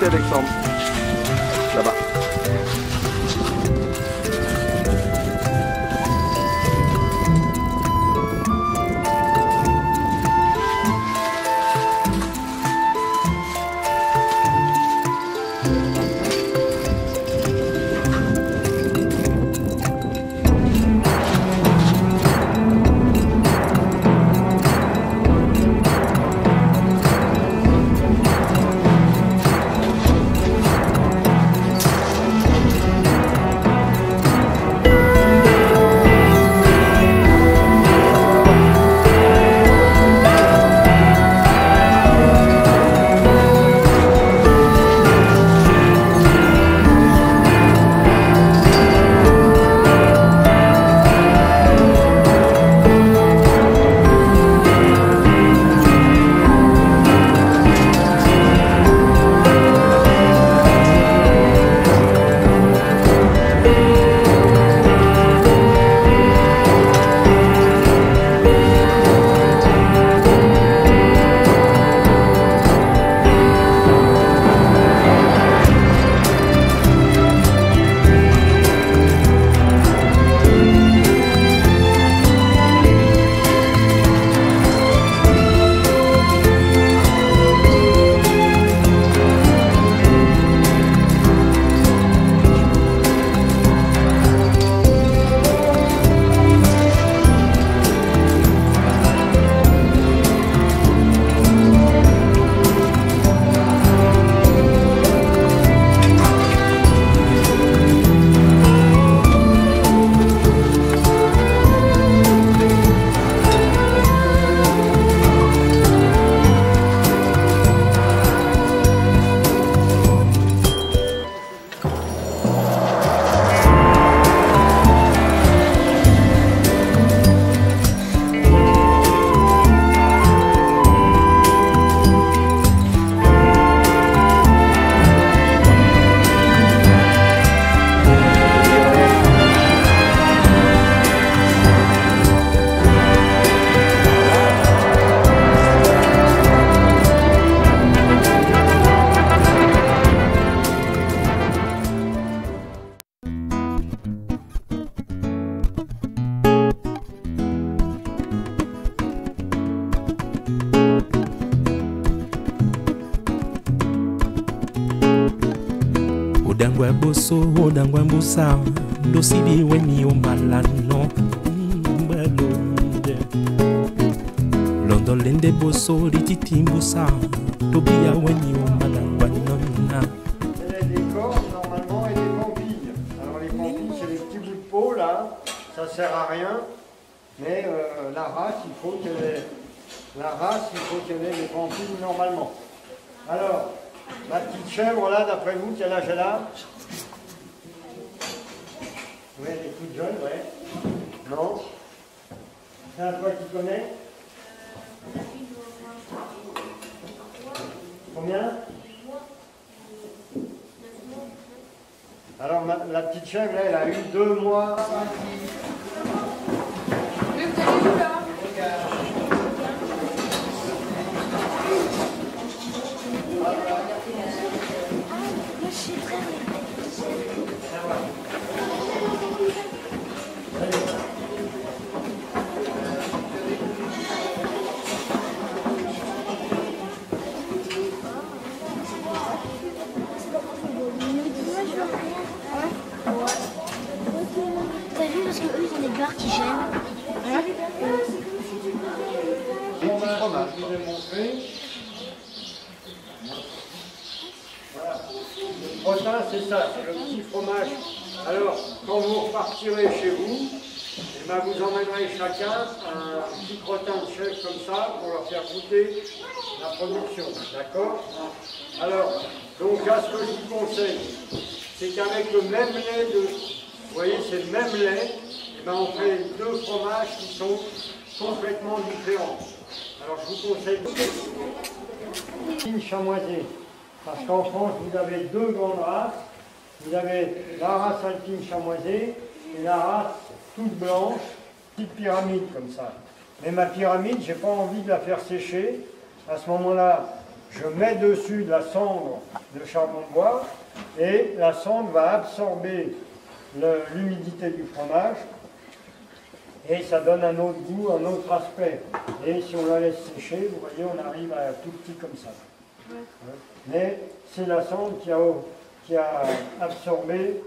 côté, Alexandre. Là-bas. Odangwa boso, odangwa mbusa, dosidi weni omalano, balonde. Londo lende boso, dititi mbusa, tobia weni omalangwa nonna. Des cordes normalement et des pampilles. Alors les pampilles c'est les petits bouts de peau là, ça sert à rien, mais la race il faut qu'elle ait les pampilles normalement. Alors, la petite chèvre là, d'après vous, quel âge elle a? Oui, elle est toute jeune, ouais. Non? C'est un toi qui connais? Combien? Alors la petite chèvre là, elle a eu 2 mois. T'as vu parce que eux ils ont des barres qui gênent. Hein? Des petits fromages, je vous ai montré. Voilà. Le crottin, c'est ça, c'est le petit fromage. Alors, quand vous repartirez chez vous, eh ben, vous emmènerez chacun un petit crottin de chèvre comme ça pour leur faire goûter la production. D'accord? Alors, donc là, ce que je vous conseille, c'est qu'avec le même lait vous voyez, c'est le même lait, et ben on fait 2 fromages qui sont complètement différents. Alors je vous conseille une chamoisée, parce qu'en France vous avez 2 grandes races. Vous avez la race alpine chamoisée et la race toute blanche, petite pyramide comme ça. Mais ma pyramide, j'ai pas envie de la faire sécher. À ce moment-là, je mets dessus de la cendre de charbon de bois et la cendre va absorber l'humidité du fromage et ça donne un autre goût, un autre aspect. Et si on la laisse sécher, vous voyez, on arrive à tout petit comme ça. Mais c'est la cendre qui a absorbé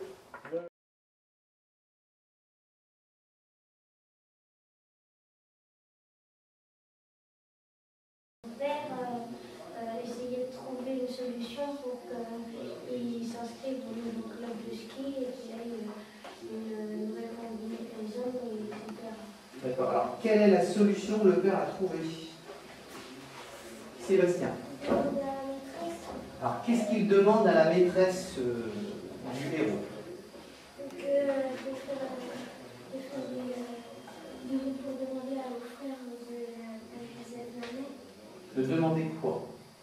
Essayer de trouver une solution pour qu'il s'inscrive dans le nouveau club de ski et qu'il ait une nouvelle combinaison, etc. D'accord. Alors, quelle est la solution que le père a trouvée? Sébastien. Alors, qu'est-ce qu'il demande à la maîtresse du héros? Pour demander à vos frères de cette année. De demander quoi?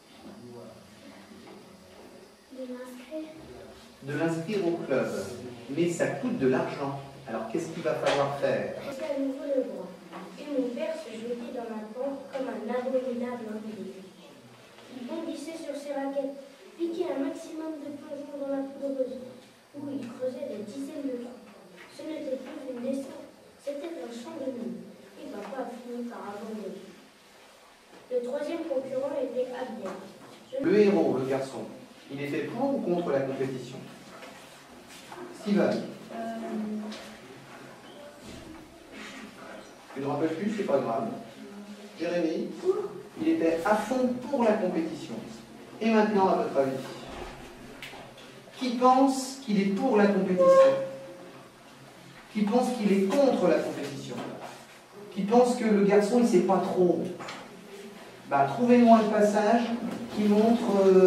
De m'inscrire. De l'inscrire au club. Mais ça coûte de l'argent. Alors qu'est-ce qu'il va falloir faire? C'est à nouveau le droit. Et mon père se jetait dans ma pente comme un abominable individu. Il bondissait sur ses raquettes, piquait un maximum de plongeons dans la poudreuse, où il creusait des dizaines de trous. Ce n'était plus une descente, c'était un champ de mine. Et papa a fini par abandonner. Le troisième concurrent était Abdel. Le héros, le garçon, il était pour ou contre la compétition? Steven. Tu ne rappelles plus, c'est pas grave. Jérémy, il était à fond pour la compétition. Et maintenant, à votre avis, qui pense qu'il est pour la compétition? Qui pense qu'il est contre la compétition? Qui pense que le garçon, il ne sait pas trop? Bah, trouvez-moi un passage qui montre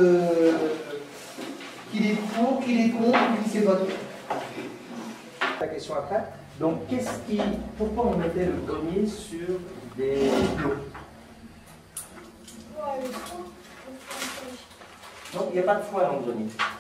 qu'il est pour, qu'il est contre, qu'il ne sait pas trop. La question après. Donc, pourquoi on mettait le gommier sur des plots? Non, il n'y a pas de foie dans le grenier.